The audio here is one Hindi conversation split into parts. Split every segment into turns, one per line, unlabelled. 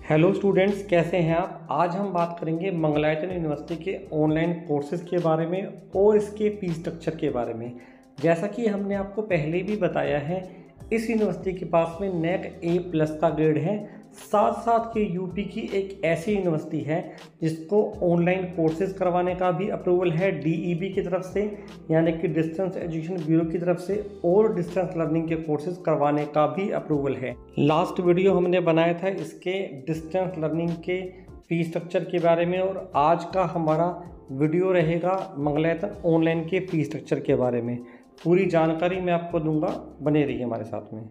हेलो स्टूडेंट्स, कैसे हैं आप। आज हम बात करेंगे मंगलायतन यूनिवर्सिटी के ऑनलाइन कोर्सेज़ के बारे में और इसके फीस स्ट्रक्चर के बारे में। जैसा कि हमने आपको पहले भी बताया है, इस यूनिवर्सिटी के पास में नेट A+ का ग्रेड है। साथ साथ ये यूपी की एक ऐसी यूनिवर्सिटी है जिसको ऑनलाइन कोर्सेज करवाने का भी अप्रूवल है DEB की तरफ से, यानी कि डिस्टेंस एजुकेशन ब्यूरो की तरफ से, और डिस्टेंस लर्निंग के कोर्सेज करवाने का भी अप्रूवल है। लास्ट वीडियो हमने बनाया था इसके डिस्टेंस लर्निंग के फीस स्ट्रक्चर के बारे में, और आज का हमारा वीडियो रहेगा मंगलायतन ऑनलाइन के फीस स्ट्रक्चर के बारे में। पूरी जानकारी मैं आपको दूंगा, बने रहिए हमारे साथ में।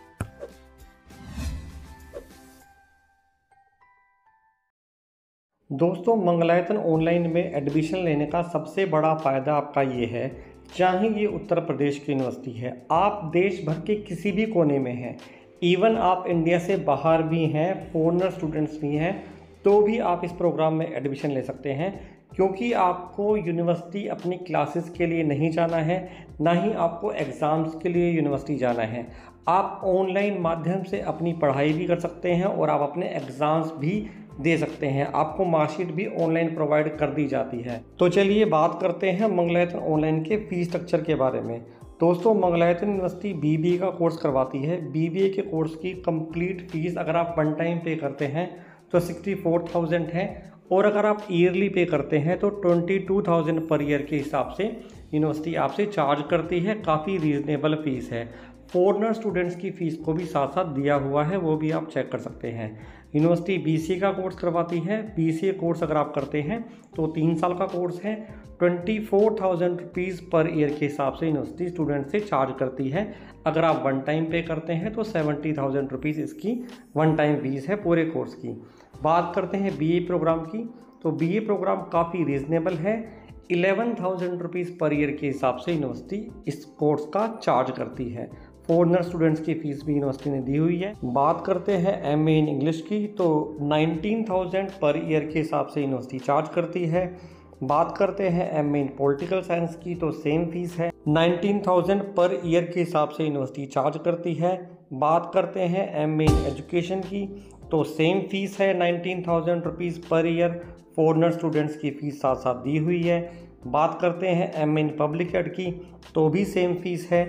दोस्तों, मंगलायतन ऑनलाइन में एडमिशन लेने का सबसे बड़ा फ़ायदा आपका ये है, चाहे ये उत्तर प्रदेश की यूनिवर्सिटी है, आप देश भर के किसी भी कोने में हैं, इवन आप इंडिया से बाहर भी हैं, फॉरेनर स्टूडेंट्स भी हैं, तो भी आप इस प्रोग्राम में एडमिशन ले सकते हैं। क्योंकि आपको यूनिवर्सिटी अपनी क्लासेस के लिए नहीं जाना है, ना ही आपको एग्ज़ाम्स के लिए यूनिवर्सिटी जाना है। आप ऑनलाइन माध्यम से अपनी पढ़ाई भी कर सकते हैं और आप अपने एग्ज़ाम्स भी दे सकते हैं। आपको मार्कशीट भी ऑनलाइन प्रोवाइड कर दी जाती है। तो चलिए बात करते हैं मंगलायतन ऑनलाइन के फीस स्ट्रक्चर के बारे में। दोस्तों, मंगलायतन यूनिवर्सिटी BBA का कोर्स करवाती है। BBA के कोर्स की कंप्लीट फीस अगर आप वन टाइम पे करते हैं तो 64,000 है, और अगर आप ईयरली पे करते हैं तो 22,000 पर ईयर के हिसाब से यूनिवर्सिटी आपसे चार्ज करती है। काफ़ी रीज़नेबल फ़ीस है। फॉरेनर स्टूडेंट्स की फ़ीस को भी साथ साथ दिया हुआ है, वो भी आप चेक कर सकते हैं। यूनिवर्सिटी BCA का कोर्स करवाती है। BCA कोर्स अगर आप करते हैं तो 3 साल का कोर्स है। 24,000 रुपीज़ पर ईयर के हिसाब से यूनिवर्सिटी स्टूडेंट से चार्ज करती है। अगर आप वन टाइम पे करते हैं तो 70,000 रुपीज़ इसकी वन टाइम फीस है पूरे कोर्स की। बात करते हैं BA प्रोग्राम की, तो BA प्रोग्राम काफ़ी रीज़नेबल है। 11,000 रुपीज़ पर ईयर के हिसाब से यूनिवर्सिटी इस कोर्स का चार्ज करती है। फॉरेनर स्टूडेंट्स की फ़ीस भी यूनिवर्सिटी ने दी हुई है। बात करते हैं MA इन इंग्लिश की, तो 19,000 पर ईयर के हिसाब से यूनिवर्सिटी चार्ज करती है। बात करते हैं MA इन पॉलिटिकल साइंस की, तो सेम फीस है, 19,000 पर ईयर के हिसाब से यूनिवर्सिटी चार्ज करती है। बात करते हैं MA इन एजुकेशन की, तो सेम फीस है, 19,000 rupees per year. Foreigner students की फ़ीस साथ साथ दी हुई है। बात करते हैं MA इन पब्लिक एड की, तो भी सेम फीस है,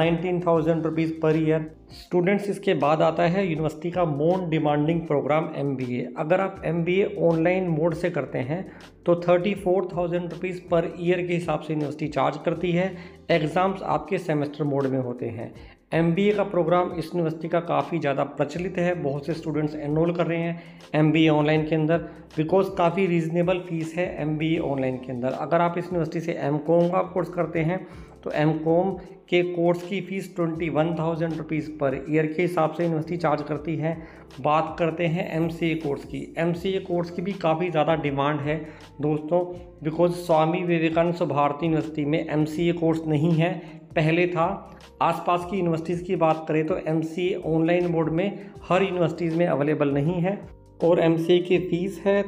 19,000 रुपीज़ पर ईयर। स्टूडेंट्स, इसके बाद आता है यूनिवर्सिटी का मोस्ट डिमांडिंग प्रोग्राम MBA। अगर आप MBA ऑनलाइन मोड से करते हैं तो 34,000 रुपीज़ पर ईयर के हिसाब से यूनिवर्सिटी चार्ज करती है। एग्ज़ाम्स आपके सेमेस्टर मोड में होते हैं। MBA का प्रोग्राम इस यूनिवर्सिटी का काफ़ी ज़्यादा प्रचलित है। बहुत से स्टूडेंट्स एनरोल कर रहे हैं MBA ऑनलाइन के अंदर, बिकॉज काफ़ी रीज़नेबल फ़ीस है MBA ऑनलाइन के अंदर। अगर आप इस यूनिवर्सिटी से MCOM का कोर्स करते हैं तो MCOM के कोर्स की फ़ीस 21,000 रुपीज़ पर ईयर के हिसाब से यूनिवर्सिटी चार्ज करती है। बात करते हैं MCA कोर्स की। MCA कोर्स की भी काफ़ी ज़्यादा डिमांड है दोस्तों, बिकॉज स्वामी विवेकानंद भारती यूनिवर्सिटी में MCA कोर्स नहीं है, पहले था। आसपास की यूनिवर्सिटीज़ की बात करें तो MCA ऑनलाइन मोड में हर यूनिवर्सिटीज़ में अवेलेबल नहीं है, और MCA की फ़ीस है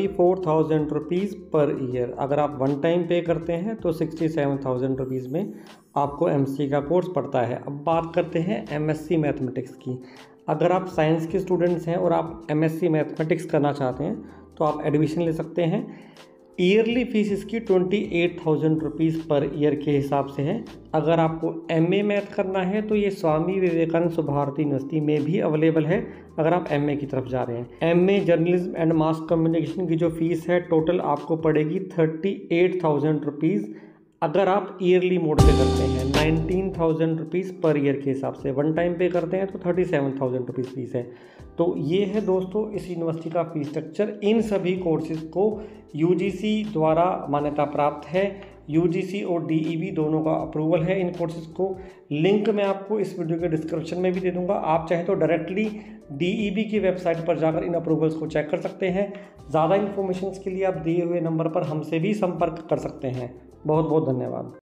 34,000 रुपीज़ पर ईयर। अगर आप वन टाइम पे करते हैं तो 67,000 रुपीज़ में आपको MCA का कोर्स पड़ता है। अब बात करते हैं MSc मैथमेटिक्स की। अगर आप साइंस के स्टूडेंट्स हैं और आप MSc मैथमेटिक्स करना चाहते हैं तो आप एडमिशन ले सकते हैं। ईयरली फ़ीस इसकी 28,000 रुपीज़ पर ईयर के हिसाब से है। अगर आपको MA मैथ करना है तो ये स्वामी विवेकानंद भारती यूनिवर्सिटी में भी अवेलेबल है, अगर आप MA की तरफ जा रहे हैं। MA journalism and mass communication की जो फ़ीस है टोटल आपको पड़ेगी 38,000 रुपीज़। अगर आप ईयरली मोड पे करते हैं 19,000 रुपीज़ पर ईयर के हिसाब से, वन टाइम पे करते हैं तो 37,000 रुपीज़ फीस है। तो ये है दोस्तों इस यूनिवर्सिटी का फीस स्ट्रक्चर। इन सभी कोर्सेज़ को UGC द्वारा मान्यता प्राप्त है। UGC और DEB दोनों का अप्रूवल है इन कोर्सेज़ को। लिंक मैं आपको इस वीडियो के डिस्क्रिप्शन में भी दे दूंगा। आप चाहे तो डायरेक्टली DEB की वेबसाइट पर जाकर इन अप्रूवल्स को चेक कर सकते हैं। ज़्यादा इन्फॉर्मेशन के लिए आप दिए हुए नंबर पर हमसे भी संपर्क कर सकते हैं। बहुत बहुत धन्यवाद।